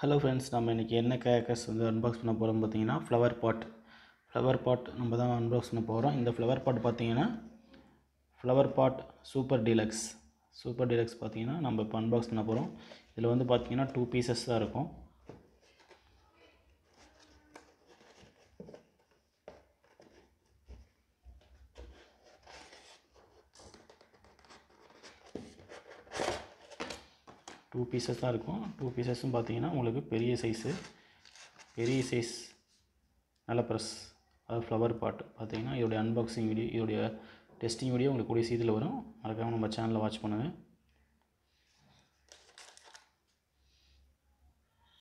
Hello friends, நம்ம இன்றைக்கி என்ன கேக்கர்ஸ் அன்பாக்ஸ் பண்ண போகிறோம் பார்த்தீங்கன்னா ஃப்ளவர் பாட் நம்ம தான் அன்பாக்ஸ் பண்ண போகிறோம். இந்த ஃப்ளவர் பாட் பார்த்தீங்கன்னா ஃப்ளவர் பாட் சூப்பர் டீலக்ஸ் பார்த்தீங்கன்னா நம்ம இப்போ அன்பாக்ஸ் பண்ண போகிறோம். இதில் வந்து பார்த்தீங்கன்னா 2 பீசஸ் தான் இருக்கும். டூ பீசஸ் தான் இருக்கும். 2 பீசஸும் பார்த்தீங்கன்னா உங்களுக்கு பெரிய சைஸ் நல்ல ப்ரெஸ், அதாவது ஃப்ளவர் பாட் பார்த்தீங்கன்னா இதோடைய அன்பாக்சிங் வீடியோ, இதோடைய டெஸ்டிங் வீடியோ உங்களுக்கு கூடிய சீக்கிரத்தில் வரும். மறக்காமல் நம்ம சேனலில் வாட்ச் பண்ணுங்கள்.